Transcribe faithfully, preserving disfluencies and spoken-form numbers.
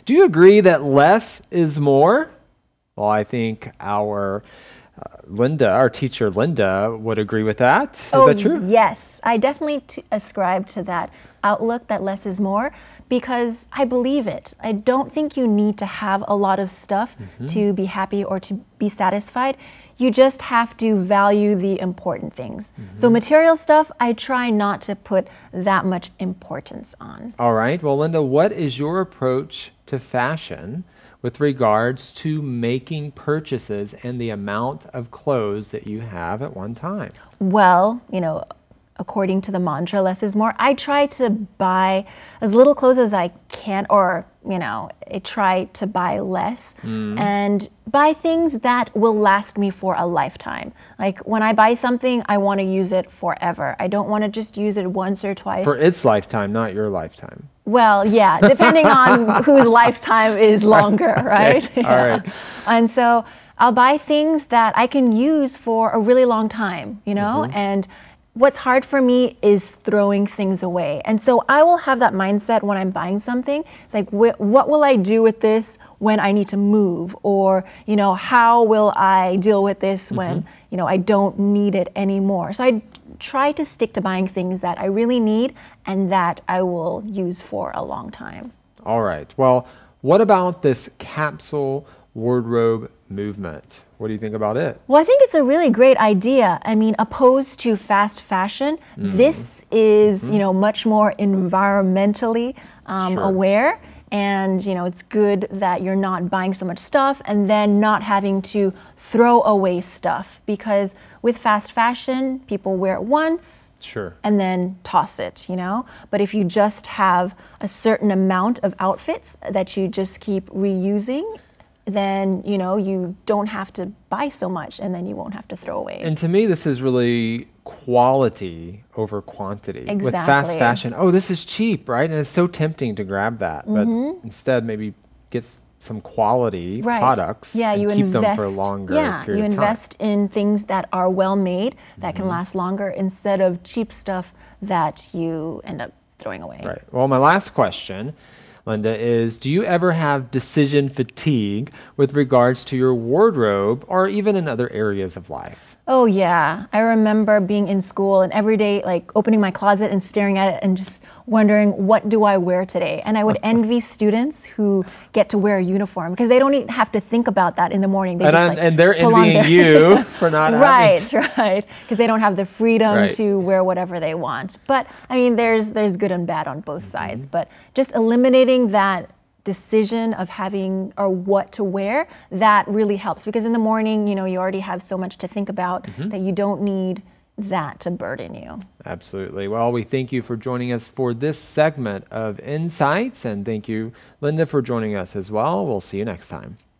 Do you agree that less is more? Well, I think our uh, Linda, our teacher Linda, would agree with that. Is oh, that true? Yes, I definitely t- ascribe to that outlook that less is more because I believe it. I don't think you need to have a lot of stuff mm-hmm. to be happy or to be satisfied. You just have to value the important things. Mm-hmm. So material stuff, I try not to put that much importance on. All right. Well, Linda, what is your approach to fashion with regards to making purchases and the amount of clothes that you have at one time? Well, you know, according to the mantra, less is more, I try to buy as little clothes as I can, or, you know, I try to buy less mm. and buy things that will last me for a lifetime. Like when I buy something, I want to use it forever. I don't want to just use it once or twice. For its lifetime, not your lifetime. Well, yeah, depending on whose lifetime is longer, right? Okay. Yeah. All right. And so I'll buy things that I can use for a really long time, you know, mm-hmm. and what's hard for me is throwing things away. And so I will have that mindset when I'm buying something. It's like, wh- what will I do with this when I need to move? Or, you know, how will I deal with this mm-hmm. when, you know, I don't need it anymore? So I try to stick to buying things that I really need and that I will use for a long time. All right. Well, what about this capsule wardrobe movement? What do you think about it? Well, I think it's a really great idea. I mean, opposed to fast fashion, mm. this is, mm-hmm. you know, much more environmentally um, sure. aware. And, you know, it's good that you're not buying so much stuff and then not having to throw away stuff. Because with fast fashion, people wear it once sure. and then toss it, you know. But if you just have a certain amount of outfits that you just keep reusing, then, you know, you don't have to buy so much and then you won't have to throw away. And to me, this is really quality over quantity. Exactly. With fast fashion, oh, this is cheap, right? And it's so tempting to grab that. Mm-hmm. But instead, maybe get some quality right. products yeah, and you keep invest, them for a longer yeah, period you of time. invest in things that are well made, that mm-hmm. can last longer, instead of cheap stuff that you end up throwing away. Right. Well, my last question, Linda, is do you ever have decision fatigue with regards to your wardrobe or even in other areas of life? Oh, yeah. I remember being in school and every day, like opening my closet and staring at it and just wondering, what do I wear today? And I would envy students who get to wear a uniform because they don't even have to think about that in the morning. They and, just, like, and they're pull envying on their you for not right, having to. Right, right. Because they don't have the freedom right. to wear whatever they want. But I mean, there's there's good and bad on both mm-hmm. sides. But just eliminating that decision of having or what to wear, that really helps. Because in the morning, you know, you already have so much to think about mm-hmm. that you don't need that to burden you. Absolutely. Well, we thank you for joining us for this segment of Insights, and thank you, Linda, for joining us as well. We'll see you next time.